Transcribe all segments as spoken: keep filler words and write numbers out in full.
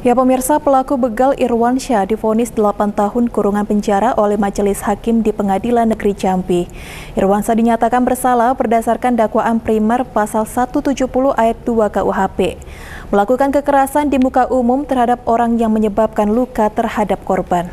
Ya pemirsa, pelaku begal Irwansyah divonis delapan tahun kurungan penjara oleh Majelis Hakim di Pengadilan Negeri Jambi. Irwansyah dinyatakan bersalah berdasarkan dakwaan primer pasal seratus tujuh puluh ayat dua K U H P. Melakukan kekerasan di muka umum terhadap orang yang menyebabkan luka terhadap korban.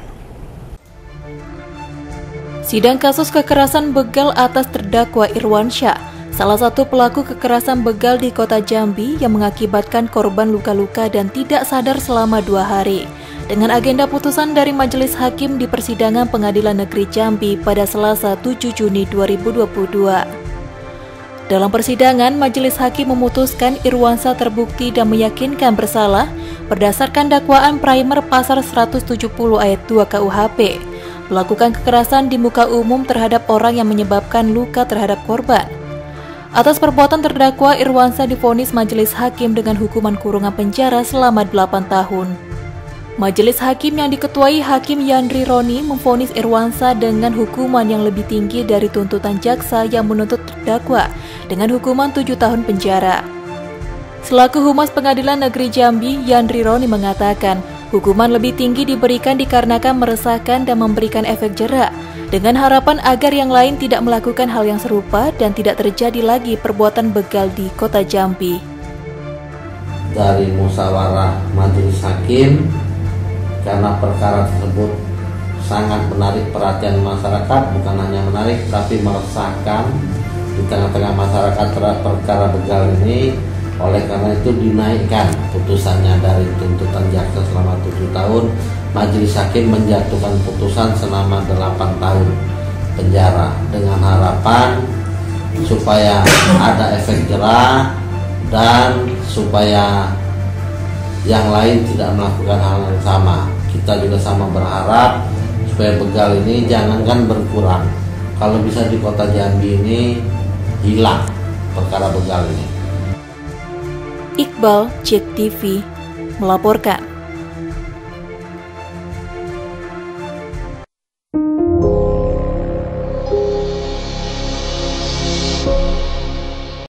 Sidang kasus kekerasan begal atas terdakwa Irwansyah, salah satu pelaku kekerasan begal di kota Jambi yang mengakibatkan korban luka-luka dan tidak sadar selama dua hari. Dengan agenda putusan dari Majelis Hakim di persidangan Pengadilan Negeri Jambi pada Selasa tujuh Juni dua ribu dua puluh dua. Dalam persidangan, Majelis Hakim memutuskan Irwansyah terbukti dan meyakinkan bersalah berdasarkan dakwaan primer pasal seratus tujuh puluh ayat dua K U H P, melakukan kekerasan di muka umum terhadap orang yang menyebabkan luka terhadap korban. Atas perbuatan terdakwa, Irwansyah divonis Majelis Hakim dengan hukuman kurungan penjara selama delapan tahun. Majelis Hakim yang diketuai Hakim Yandri Roni memvonis Irwansyah dengan hukuman yang lebih tinggi dari tuntutan jaksa yang menuntut terdakwa dengan hukuman tujuh tahun penjara. Selaku Humas Pengadilan Negeri Jambi, Yandri Roni mengatakan, hukuman lebih tinggi diberikan dikarenakan meresahkan dan memberikan efek jera, dengan harapan agar yang lain tidak melakukan hal yang serupa dan tidak terjadi lagi perbuatan begal di kota Jambi. Dari musyawarah Majelis Hakim, karena perkara tersebut sangat menarik perhatian masyarakat, bukan hanya menarik tapi meresahkan di tengah-tengah masyarakat terhadap perkara begal ini. Oleh karena itu dinaikkan putusannya dari tuntutan jaksa selama tujuh tahun. Majelis Hakim menjatuhkan putusan selama delapan tahun penjara dengan harapan supaya ada efek jera dan supaya yang lain tidak melakukan hal yang sama. Kita juga sama berharap supaya begal ini jangankan berkurang, kalau bisa di kota Jambi ini hilang perkara begal ini. Iqbal, J E K T V, melaporkan.